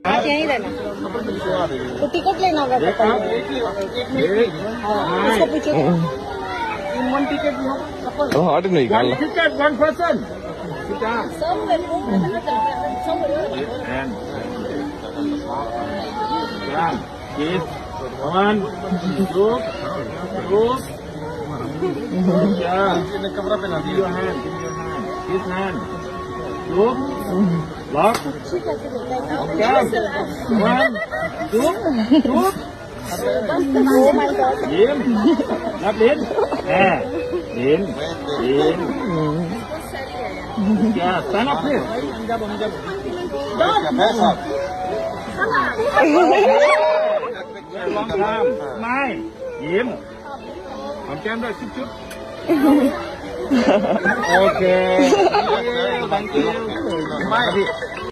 आप यहीं रहना, तो टिकट लेना होगा। उसको पूछो वन टिकट हट नहीं one ticket one person kiss one two yeah give your hand kiss hand look lock count one two Oh my God. Điểm đáp đến điểm yeah stand up here long time mai điểm hòm kem đây chút chút ok thank you mai